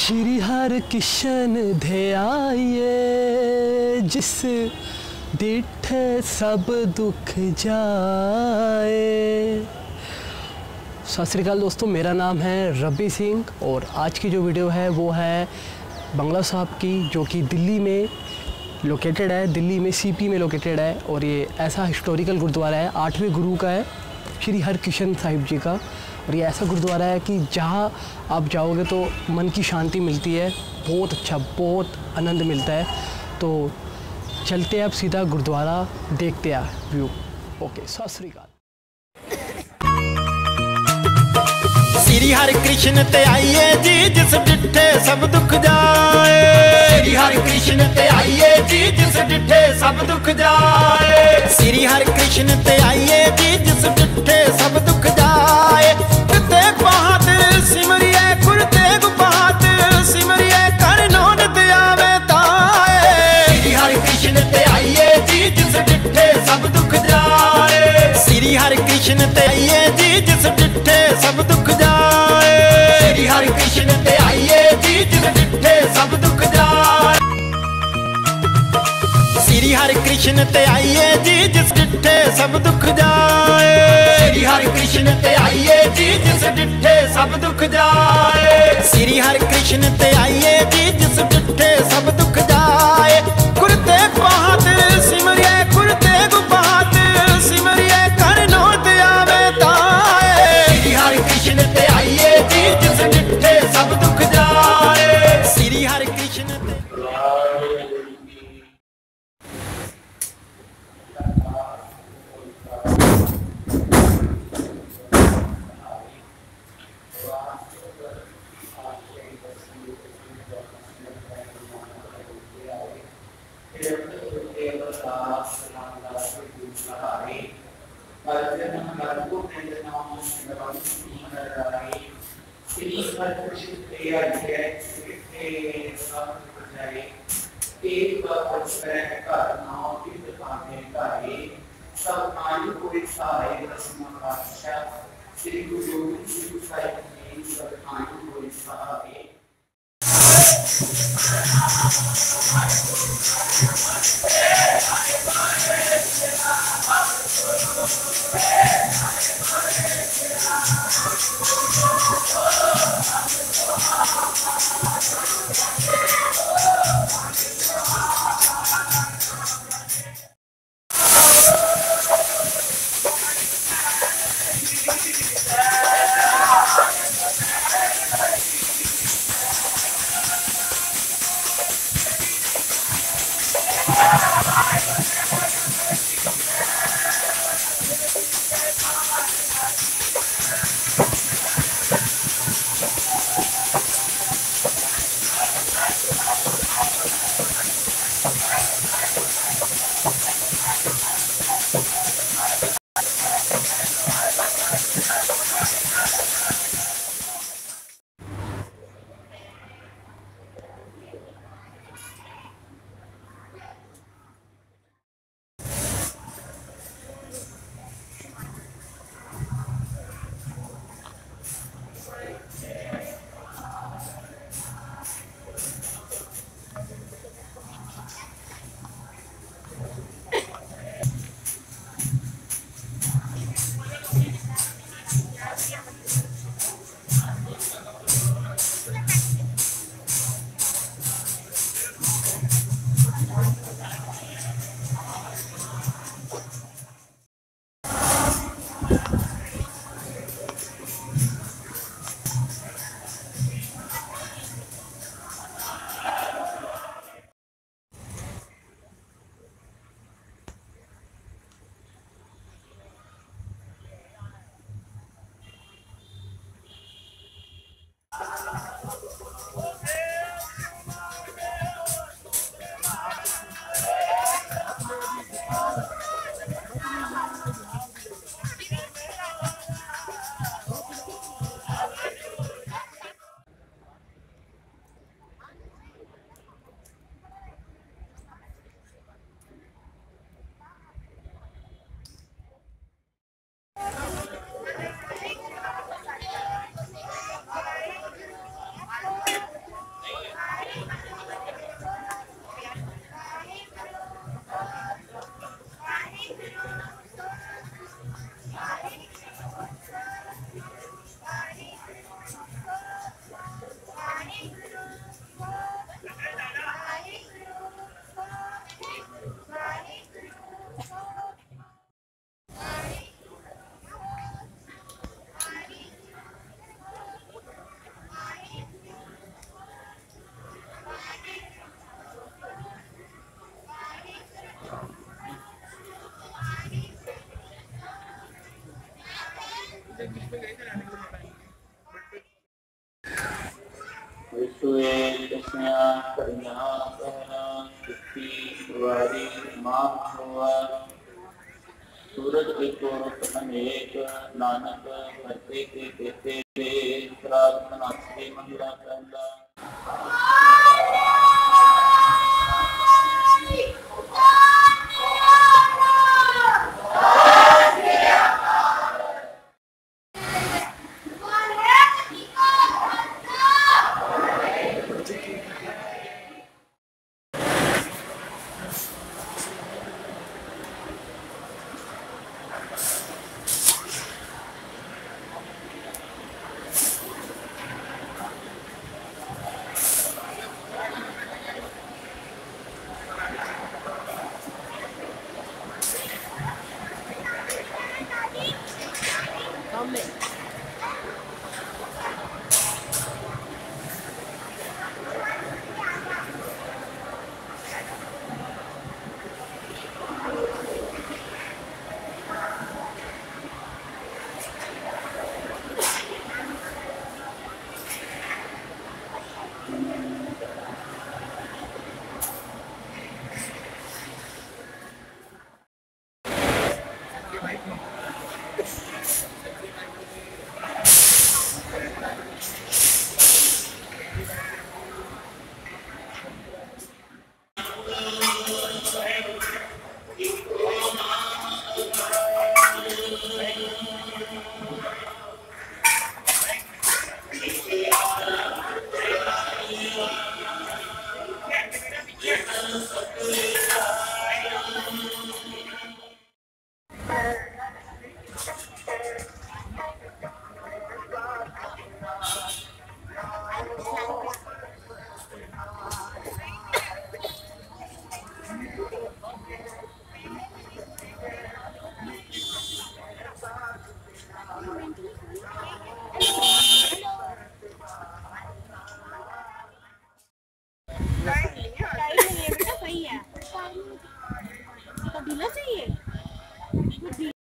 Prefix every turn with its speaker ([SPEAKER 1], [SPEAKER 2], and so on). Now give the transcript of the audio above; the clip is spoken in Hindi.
[SPEAKER 1] श्री हर किशन ध्याये जिस डिठे सब दुख जाए। सत श्री अकाल दोस्तों, मेरा नाम है रब्बी सिंह और आज की जो वीडियो है वो है बंगला साहब की, जो कि दिल्ली में लोकेटेड है, दिल्ली में सीपी में लोकेटेड है। और ये ऐसा हिस्टोरिकल गुरुद्वारा है, 8वें गुरु का है, श्री हरकिशन साहिब जी का। और ये ऐसा गुरुद्वारा है कि जहाँ आप जाओगे तो मन की शांति मिलती है, बहुत अच्छा, बहुत आनंद मिलता है। तो चलते हैं अब सीधा गुरुद्वारा, देखते हैं व्यू। ओके, सत श्री अकाल।
[SPEAKER 2] श्री हर कृष्ण ते आइए जी जिस डिठे सब दुख जाए। श्री हर कृष्ण ते आइए जी जिस डिठे सब दुख जाए। श्री हर कृष्ण ते आइए जी जिस डिठे सब दुख जाए। कुरते बहादुर सिमरिए, कुरते बहादुर सिमरिए, कर नौन दया में ताए। श्री हर कृष्ण ते आइए जी जिस डिठे सब दुख जाए। श्री हर कृष्ण ते आइए जी जिस डिठे सब दुख जाए। श्री हर कृष्ण ते आइए जी जिस डिठे सब दुख जाए। श्री हर कृष्ण ते आइए जी जिस डिठे सब दुख जाए। श्री हर कृष्ण ते आइए जी जिस डिठे सब दुख जाए। श्री हर कृष्ण ते आइए जी जिस डिठे सब दुख जाए। कुरते बहादुर सिमरिए, कुरते बहादुर सिमरिए, कर नो दया में ताए। श्री हर कृष्ण ते आइए जी जिस डिठे सब दुख जाए। श्री हर कृष्ण ते श्री गुरु गोविंद सिंह साहिब जी बरखानी कोई साहब।
[SPEAKER 3] विश्वे कृष्णया करिया कहना किसी वारी माँ हुआ सूरज एक रूप अनेक नानक भरते के कहते थे श्राद्ध नास्ते महिला कहला
[SPEAKER 4] चाहिए